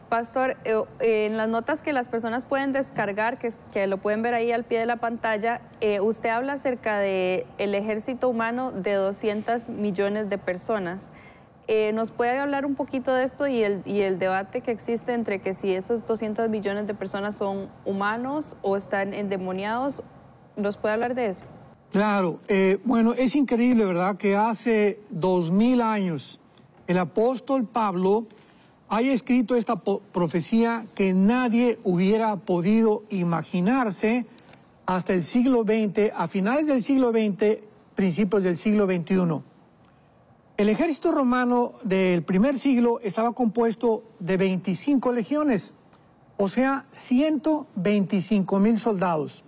Pastor, en las notas que las personas pueden descargar, que lo pueden ver ahí al pie de la pantalla, usted habla acerca del ejército humano de 200 millones de personas. ¿Nos puede hablar un poquito de esto y el debate que existe entre que si esos 200 millones de personas son humanos o están endemoniados? ¿Nos puede hablar de eso? Claro, bueno, es increíble, ¿verdad?, que hace 2000 años el apóstol Pablo haya escrito esta profecía que nadie hubiera podido imaginarse hasta el siglo XX, a finales del siglo XX, principios del siglo XXI. El ejército romano del primer siglo estaba compuesto de 25 legiones, o sea, 125,000 soldados.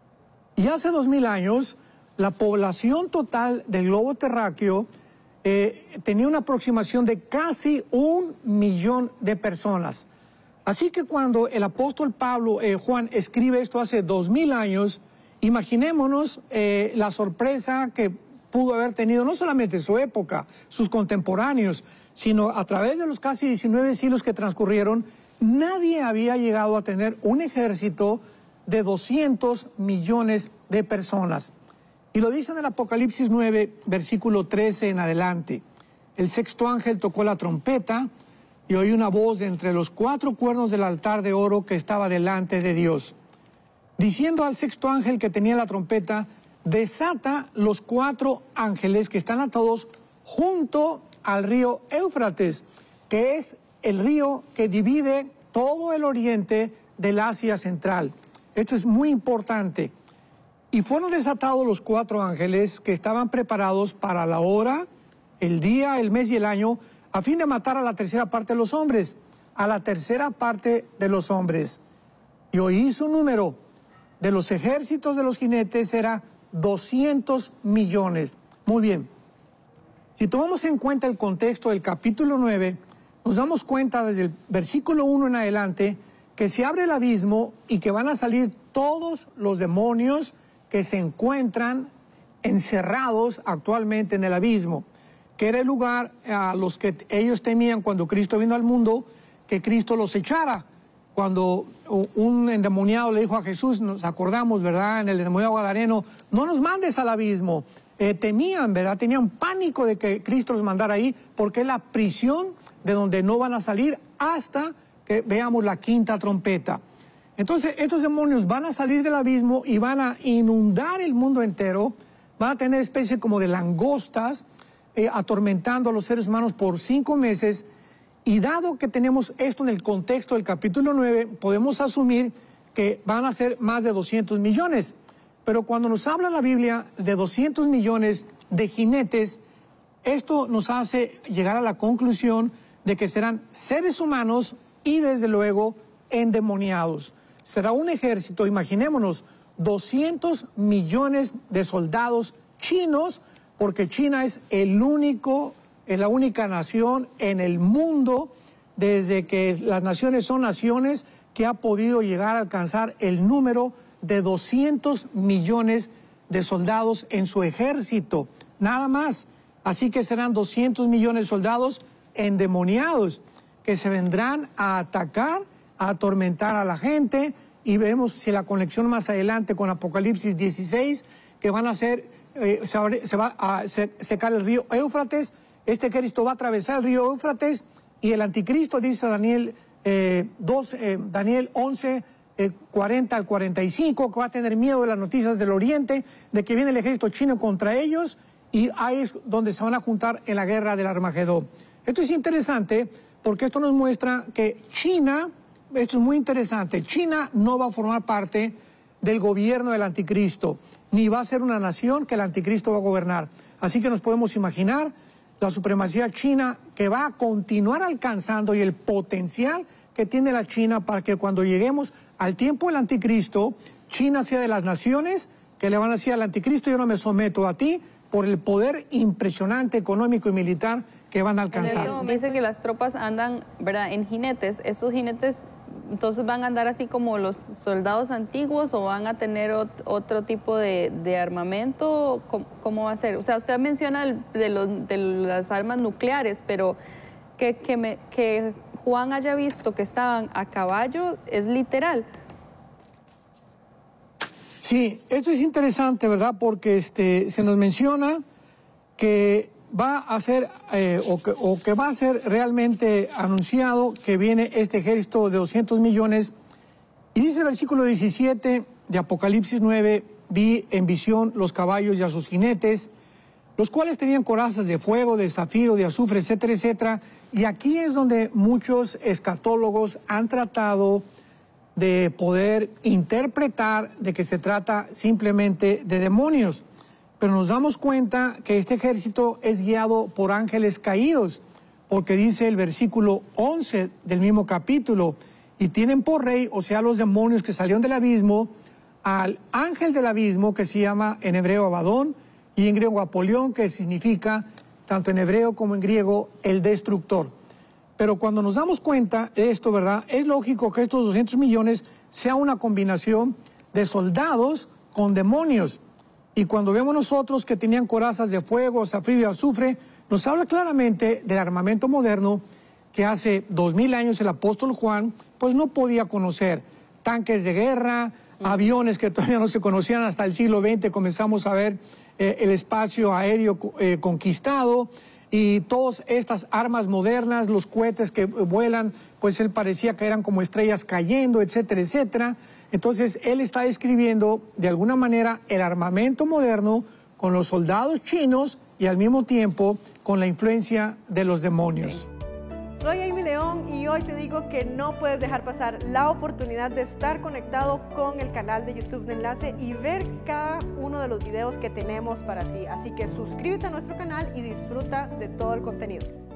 Y hace 2000 años, la población total del globo terráqueo tenía una aproximación de casi 1 millón de personas. Así que cuando el apóstol Juan escribe esto hace 2000 años, imaginémonos la sorpresa que pudo haber tenido no solamente su época, sus contemporáneos, sino a través de los casi 19 siglos que transcurrieron, nadie había llegado a tener un ejército de 200 millones de personas. Y lo dice en el Apocalipsis 9, versículo 13 en adelante. El sexto ángel tocó la trompeta y oí una voz de entre los 4 cuernos del altar de oro que estaba delante de Dios, diciendo al sexto ángel que tenía la trompeta: desata los 4 ángeles que están atados junto al río Éufrates, que es el río que divide todo el oriente del Asia Central. Esto es muy importante. Y fueron desatados los 4 ángeles que estaban preparados para la hora, el día, el mes y el año, a fin de matar a la tercera parte de los hombres, a la tercera parte de los hombres. Y oí su número de los ejércitos de los jinetes era 200 millones. Muy bien. Si tomamos en cuenta el contexto del capítulo 9, nos damos cuenta desde el versículo 1 en adelante que se abre el abismo y que van a salir todos los demonios que se encuentran encerrados actualmente en el abismo, que era el lugar a los que ellos temían cuando Cristo vino al mundo, que Cristo los echara. Cuando un endemoniado le dijo a Jesús, nos acordamos, ¿verdad?, en el endemoniado gadareno: no nos mandes al abismo. Temían, ¿verdad?, tenían pánico de que Cristo los mandara ahí, porque es la prisión de donde no van a salir hasta que veamos la quinta trompeta. Entonces, estos demonios van a salir del abismo y van a inundar el mundo entero, van a tener especie como de langostas, atormentando a los seres humanos por 5 meses, y dado que tenemos esto en el contexto del capítulo 9, podemos asumir que van a ser más de 200 millones. Pero cuando nos habla la Biblia de 200 millones de jinetes, esto nos hace llegar a la conclusión de que serán seres humanos y desde luego endemoniados. Será un ejército, imaginémonos, 200 millones de soldados chinos, porque China es la única nación en el mundo, desde que las naciones son naciones, que ha podido llegar a alcanzar el número de 200 millones de soldados en su ejército, nada más. Así que serán 200 millones de soldados endemoniados que se vendrán a atacar, a atormentar a la gente, y vemos si la conexión más adelante con Apocalipsis 16, que van a ser, se va a secar el río Éufrates. Este Cristo va a atravesar el río Éufrates, y el anticristo, dice Daniel 11, 40 al 45, que va a tener miedo de las noticias del oriente, de que viene el ejército chino contra ellos, y ahí es donde se van a juntar en la guerra del Armagedón. Esto es interesante porque esto nos muestra que China, esto es muy interesante, China no va a formar parte del gobierno del anticristo, ni va a ser una nación que el anticristo va a gobernar. Así que nos podemos imaginar la supremacía china que va a continuar alcanzando, y el potencial que tiene la China para que cuando lleguemos al tiempo del anticristo, China sea de las naciones que le van a decir al anticristo: yo no me someto a ti, por el poder impresionante económico y militar que van a alcanzar. Dice que las tropas andan, ¿verdad?, en jinetes. ¿Estos jinetes entonces van a andar así como los soldados antiguos, o van a tener otro tipo de armamento? ¿Cómo va a ser? O sea, usted menciona de las armas nucleares, pero ¿qué Juan haya visto que estaban a caballo es literal. Sí, esto es interesante, ¿verdad? Porque se nos menciona que va a ser, o que va a ser realmente anunciado que viene este ejército de 200 millones. Y dice el versículo 17 de Apocalipsis 9, vi en visión los caballos y a sus jinetes, los cuales tenían corazas de fuego, de zafiro, de azufre, etcétera, etcétera. Y aquí es donde muchos escatólogos han tratado de poder interpretar de que se trata simplemente de demonios. Pero nos damos cuenta que este ejército es guiado por ángeles caídos, porque dice el versículo 11 del mismo capítulo, y tienen por rey, o sea, los demonios que salieron del abismo, al ángel del abismo, que se llama en hebreo Abadón, y en griego Apolión, que significa, tanto en hebreo como en griego, el destructor. Pero cuando nos damos cuenta de esto, ¿verdad? Es lógico que estos 200 millones sea una combinación de soldados con demonios. Y cuando vemos nosotros que tenían corazas de fuego, zafiro y azufre, nos habla claramente del armamento moderno que hace 2000 años el apóstol Juan pues no podía conocer. Tanques de guerra, aviones que todavía no se conocían hasta el siglo XX, comenzamos a ver el espacio aéreo conquistado, y todas estas armas modernas, los cohetes que vuelan, pues él parecía que eran como estrellas cayendo, etcétera, etcétera. Entonces él está describiendo de alguna manera el armamento moderno con los soldados chinos y al mismo tiempo con la influencia de los demonios. Soy Amy León y hoy te digo que no puedes dejar pasar la oportunidad de estar conectado con el canal de YouTube de Enlace y ver cada uno de los videos que tenemos para ti. Así que suscríbete a nuestro canal y disfruta de todo el contenido.